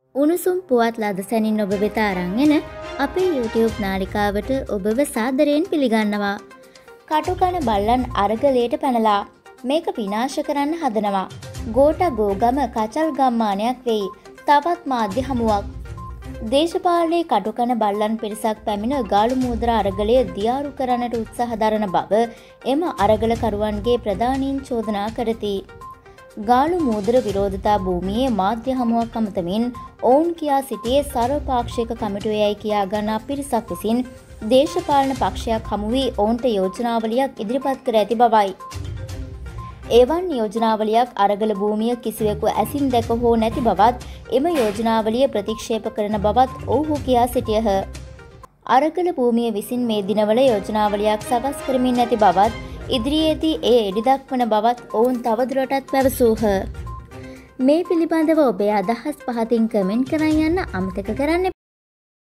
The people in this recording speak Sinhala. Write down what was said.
උණුසුම් පුවත් ලද සැනින් ඔබ වෙත අරන් එන අපේ YouTube නාලිකාවට ඔබව සාදරයෙන් පිළිගන්නවා. කටුකන බල්ලන් අරගලයට පැනලා මේක විනාශ කරන්න හදනවා. ගෝටගෝගම කචල් ගම්මානයක් වෙයි. තවත් මාධ්‍ය හමුවක්. දේශපාලනයේ කටුකන බල්ලන් පිරිසක් පැමිණ ගාලු මූද්‍ර අරගලය දියාරු කරන්නට උත්සාහ දරන බව එම අරගලකරුවන්ගේ ප්‍රධානීන් චෝදනා කරති. ගාලු මූද්‍ර විරෝධතා භූමියේ මාධ්‍ය හමුවක් අමතමින් ඔවුන් කියා සිටියේ සර්වපාක්ෂික කමිටුවේයි කියා ගන්නා පිරිසක් විසින් දේශපාලන පක්ෂයක් හමු වී ඔවුන්ට යෝජනාවලියක් ඉදිරිපත් කර ඇති බවයි. එවන් යෝජනාවලියක් අරගල භූමිය කිසිවෙකු ඇසින් දැක හෝ නැති බවත් එම යෝජනාවලිය ප්‍රතික්ෂේප කරන බවත් ඔවුහු කියා සිටියහ. අරගල භූමිය විසින් මේ දිනවල යෝජනාවලියක් සකස් කරමින් නැති බවත් ඉදිරියේදී ඒ එළිදක්වන බවත් ඔවුන් තවදුරටත් පැවසූහ. මේ පිළිබඳව ඔබේ අදහස් පහතින් කමෙන්ට් කරන්න යන්න අමතක කරන්න